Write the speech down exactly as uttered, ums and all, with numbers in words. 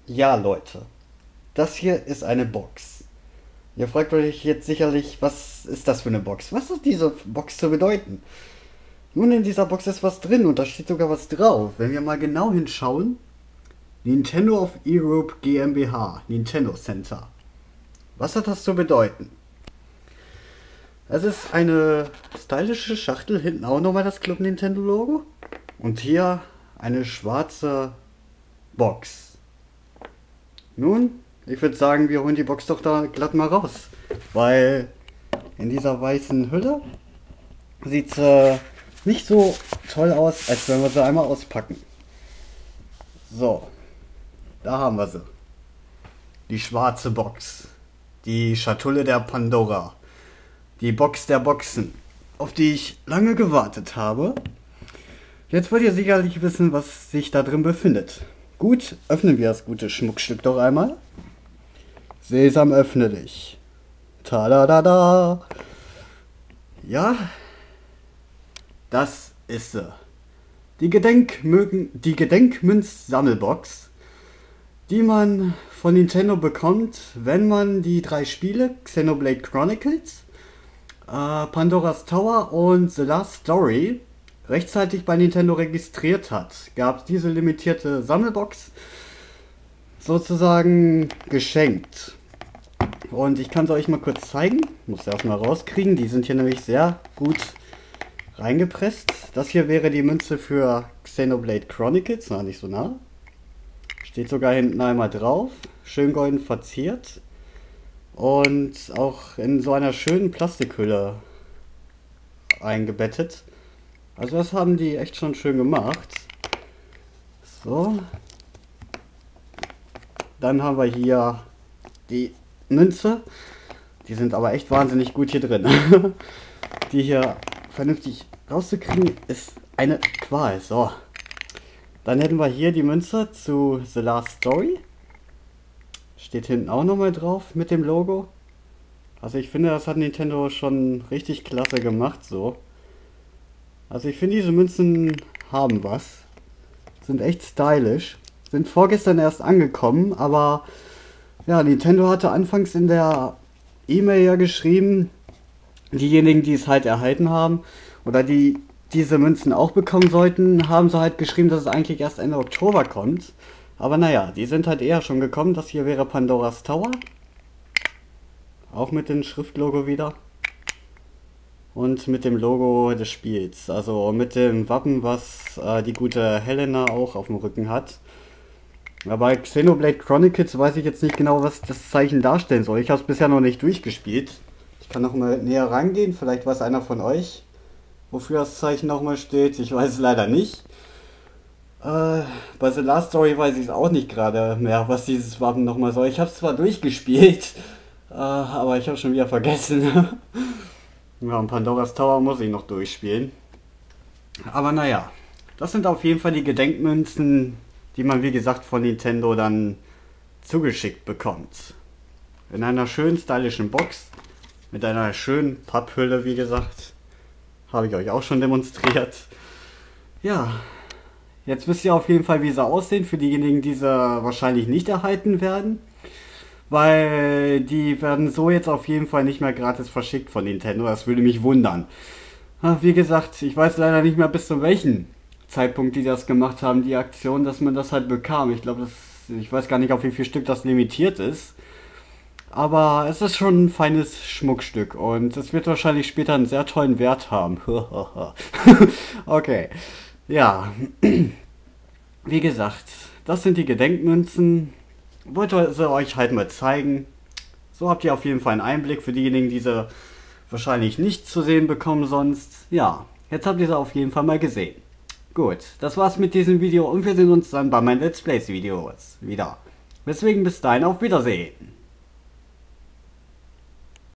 Ja, Leute, das hier ist eine Box. Ihr fragt euch jetzt sicherlich, was ist das für eine Box? Was hat diese Box zu bedeuten? Nun, in dieser Box ist was drin und da steht sogar was drauf. Wenn wir mal genau hinschauen, Nintendo of Europe GmbH, Nintendo Center. Was hat das zu bedeuten? Es ist eine stylische Schachtel, hinten auch nochmal das Club Nintendo Logo. Und hier eine schwarze Box. Nun, ich würde sagen, wir holen die Box doch da glatt mal raus. Weil in dieser weißen Hülle sieht es äh, nicht so toll aus, als wenn wir sie einmal auspacken. So, da haben wir sie. Die schwarze Box. Die Schatulle der Pandora. Die Box der Boxen, auf die ich lange gewartet habe. Jetzt wollt ihr sicherlich wissen, was sich da drin befindet. Gut, öffnen wir das gute Schmuckstück doch einmal. Sesam, öffne dich. Tadadada. Ja, das ist sie. Die Gedenkmögen, die Gedenkmünz-Sammelbox, die man von Nintendo bekommt, wenn man die drei Spiele Xenoblade Chronicles, äh, Pandora's Tower und The Last Story rechtzeitig bei Nintendo registriert hat. Gab es diese limitierte Sammelbox sozusagen geschenkt. Und ich kann es euch mal kurz zeigen. Muss erstmal rauskriegen. Die sind hier nämlich sehr gut reingepresst. Das hier wäre die Münze für Xenoblade Chronicles. Na, nicht so nah. Steht sogar hinten einmal drauf. Schön golden verziert. Und auch in so einer schönen Plastikhülle eingebettet. Also das haben die echt schon schön gemacht. So. Dann haben wir hier die Münze. Die sind aber echt wahnsinnig gut hier drin. Die hier vernünftig rauszukriegen ist eine Qual. So. Dann hätten wir hier die Münze zu The Last Story. Steht hinten auch nochmal drauf mit dem Logo. Also ich finde, das hat Nintendo schon richtig klasse gemacht so. Also ich finde, diese Münzen haben was. Sind echt stylisch. Sind vorgestern erst angekommen, aber ja, Nintendo hatte anfangs in der E-Mail ja geschrieben, diejenigen, die es halt erhalten haben oder die diese Münzen auch bekommen sollten, haben sie halt geschrieben, dass es eigentlich erst Ende Oktober kommt. Aber naja, die sind halt eher schon gekommen. Das hier wäre Pandora's Tower. Auch mit dem Schriftlogo wieder. Und mit dem Logo des Spiels. Also mit dem Wappen, was äh, die gute Helena auch auf dem Rücken hat. Aber bei Xenoblade Chronicles weiß ich jetzt nicht genau, was das Zeichen darstellen soll. Ich habe es bisher noch nicht durchgespielt. Ich kann noch mal näher rangehen. Vielleicht weiß einer von euch, wofür das Zeichen nochmal steht. Ich weiß es leider nicht. Äh, bei The Last Story weiß ich es auch nicht gerade mehr, was dieses Wappen nochmal soll. Ich habe es zwar durchgespielt, äh, aber ich habe schon wieder vergessen. Ja, und Pandora's Tower muss ich noch durchspielen. Aber naja, das sind auf jeden Fall die Gedenkmünzen, die man wie gesagt von Nintendo dann zugeschickt bekommt. In einer schönen stylischen Box, mit einer schönen Papphülle wie gesagt. Habe ich euch auch schon demonstriert. Ja, jetzt wisst ihr auf jeden Fall, wie sie aussehen, für diejenigen, die sie wahrscheinlich nicht erhalten werden. Weil die werden so jetzt auf jeden Fall nicht mehr gratis verschickt von Nintendo. Das würde mich wundern. Wie gesagt, ich weiß leider nicht mehr bis zu welchem Zeitpunkt die das gemacht haben, die Aktion, dass man das halt bekam. Ich glaube, ich weiß gar nicht, auf wie viel Stück das limitiert ist. Aber es ist schon ein feines Schmuckstück und es wird wahrscheinlich später einen sehr tollen Wert haben. Okay, ja. Wie gesagt, das sind die Gedenkmünzen. Wollte sie euch halt mal zeigen. So habt ihr auf jeden Fall einen Einblick für diejenigen, die sie wahrscheinlich nicht zu sehen bekommen sonst. Ja, jetzt habt ihr sie auf jeden Fall mal gesehen. Gut, das war's mit diesem Video und wir sehen uns dann bei meinen Let's Plays Videos wieder. Deswegen bis dahin, auf Wiedersehen.